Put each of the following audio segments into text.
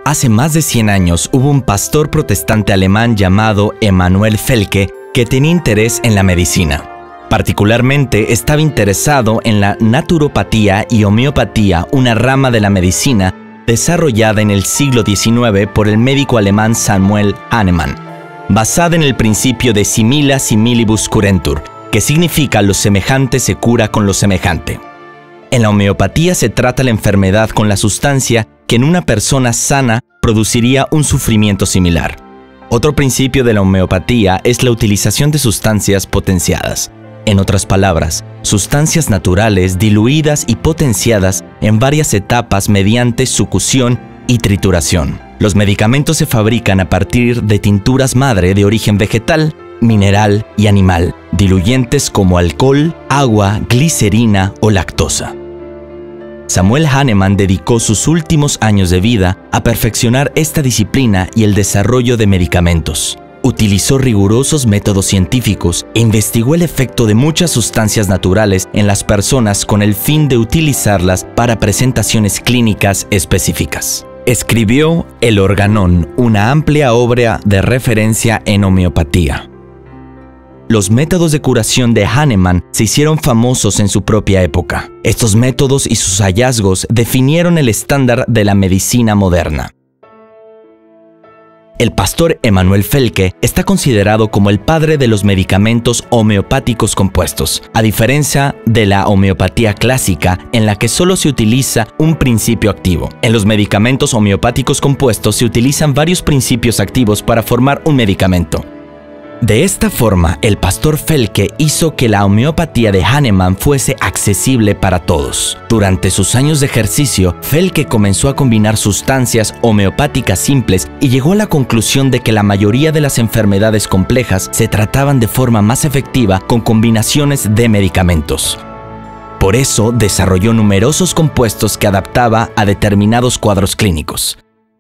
Hace más de 100 años hubo un pastor protestante alemán llamado Emanuel Felke que tenía interés en la medicina. Particularmente estaba interesado en la naturopatía y homeopatía, una rama de la medicina desarrollada en el siglo XIX por el médico alemán Samuel Hahnemann, basada en el principio de simila similibus curentur, que significa lo semejante se cura con lo semejante. En la homeopatía se trata la enfermedad con la sustancia que en una persona sana produciría un sufrimiento similar. Otro principio de la homeopatía es la utilización de sustancias potenciadas. En otras palabras, sustancias naturales diluidas y potenciadas en varias etapas mediante succión y trituración. Los medicamentos se fabrican a partir de tinturas madre de origen vegetal, mineral y animal, diluyentes como alcohol, agua, glicerina o lactosa. Samuel Hahnemann dedicó sus últimos años de vida a perfeccionar esta disciplina y el desarrollo de medicamentos. Utilizó rigurosos métodos científicos e investigó el efecto de muchas sustancias naturales en las personas con el fin de utilizarlas para presentaciones clínicas específicas. Escribió El Organón, una amplia obra de referencia en homeopatía. Los métodos de curación de Hahnemann se hicieron famosos en su propia época. Estos métodos y sus hallazgos definieron el estándar de la medicina moderna. El pastor Emanuel Felke está considerado como el padre de los medicamentos homeopáticos compuestos, a diferencia de la homeopatía clásica, en la que solo se utiliza un principio activo. En los medicamentos homeopáticos compuestos se utilizan varios principios activos para formar un medicamento. De esta forma, el pastor Felke hizo que la homeopatía de Hahnemann fuese accesible para todos. Durante sus años de ejercicio, Felke comenzó a combinar sustancias homeopáticas simples y llegó a la conclusión de que la mayoría de las enfermedades complejas se trataban de forma más efectiva con combinaciones de medicamentos. Por eso, desarrolló numerosos compuestos que adaptaba a determinados cuadros clínicos.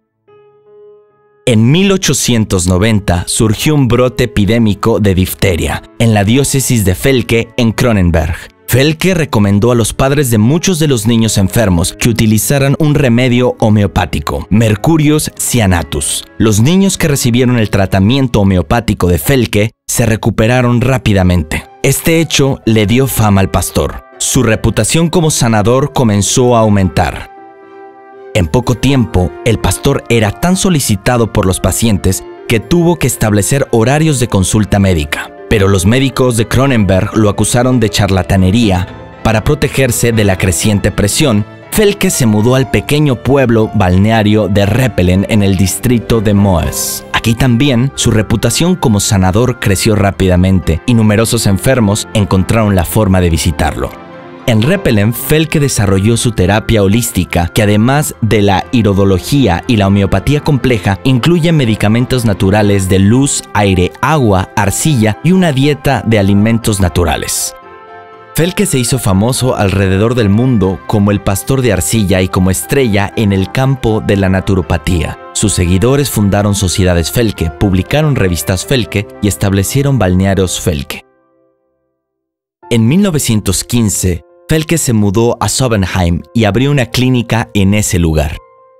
En 1890 surgió un brote epidémico de difteria en la diócesis de Felke en Cronenberg. Felke recomendó a los padres de muchos de los niños enfermos que utilizaran un remedio homeopático, Mercurius cyanatus. Los niños que recibieron el tratamiento homeopático de Felke se recuperaron rápidamente. Este hecho le dio fama al pastor. Su reputación como sanador comenzó a aumentar. En poco tiempo, el pastor era tan solicitado por los pacientes que tuvo que establecer horarios de consulta médica. Pero los médicos de Cronenberg lo acusaron de charlatanería. Para protegerse de la creciente presión, Felke se mudó al pequeño pueblo balneario de Repelen en el distrito de Moes. Aquí también, su reputación como sanador creció rápidamente y numerosos enfermos encontraron la forma de visitarlo. En Repelen, Felke desarrolló su terapia holística, que además de la iridología y la homeopatía compleja, incluye medicamentos naturales de luz, aire, agua, arcilla y una dieta de alimentos naturales. Felke se hizo famoso alrededor del mundo como el pastor de arcilla y como estrella en el campo de la naturopatía. Sus seguidores fundaron sociedades Felke, publicaron revistas Felke y establecieron balnearios Felke. En 1915, Felke se mudó a Sobenheim y abrió una clínica en ese lugar.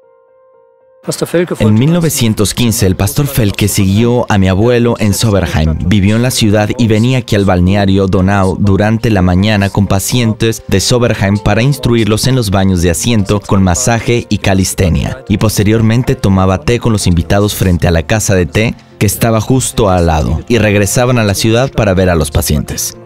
En 1915, el pastor Felke siguió a mi abuelo en Sobenheim. Vivió en la ciudad y venía aquí al balneario Donau durante la mañana con pacientes de Sobenheim para instruirlos en los baños de asiento con masaje y calistenia. Y posteriormente tomaba té con los invitados frente a la casa de té que estaba justo al lado y regresaban a la ciudad para ver a los pacientes.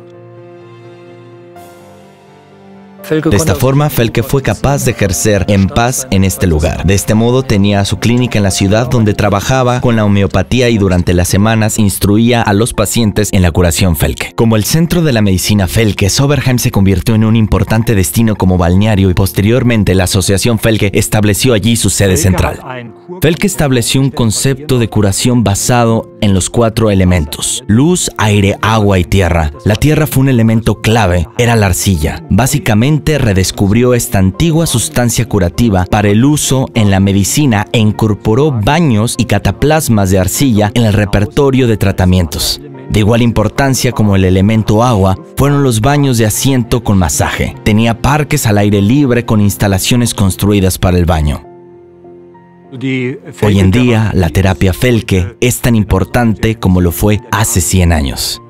De esta forma, Felke fue capaz de ejercer en paz en este lugar. De este modo, tenía su clínica en la ciudad donde trabajaba con la homeopatía y durante las semanas instruía a los pacientes en la curación Felke. Como el centro de la medicina Felke, Sobenheim se convirtió en un importante destino como balneario y posteriormente la asociación Felke estableció allí su sede central. Felke estableció un concepto de curación basado en los 4 elementos: luz, aire, agua y tierra. La tierra fue un elemento clave, era la arcilla. Básicamente, redescubrió esta antigua sustancia curativa para el uso en la medicina e incorporó baños y cataplasmas de arcilla en el repertorio de tratamientos. De igual importancia como el elemento agua fueron los baños de asiento con masaje. Tenía parques al aire libre con instalaciones construidas para el baño. Hoy en día, la terapia Felke es tan importante como lo fue hace 100 años.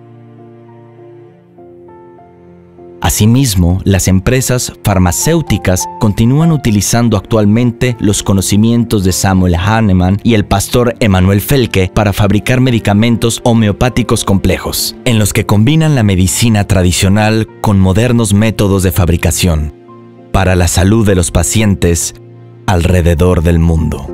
Asimismo, las empresas farmacéuticas continúan utilizando actualmente los conocimientos de Samuel Hahnemann y el pastor Emanuel Felke para fabricar medicamentos homeopáticos complejos, en los que combinan la medicina tradicional con modernos métodos de fabricación para la salud de los pacientes alrededor del mundo.